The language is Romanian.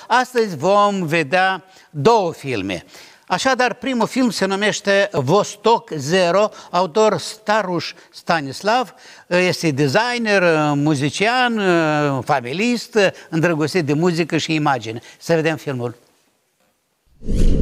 Astăzi vom vedea două filme. Așadar, primul film se numește Vostok Zero, autor Staruș Stanislav, este designer, muzician, familist, îndrăgostit de muzică și imagine. Să vedem filmul.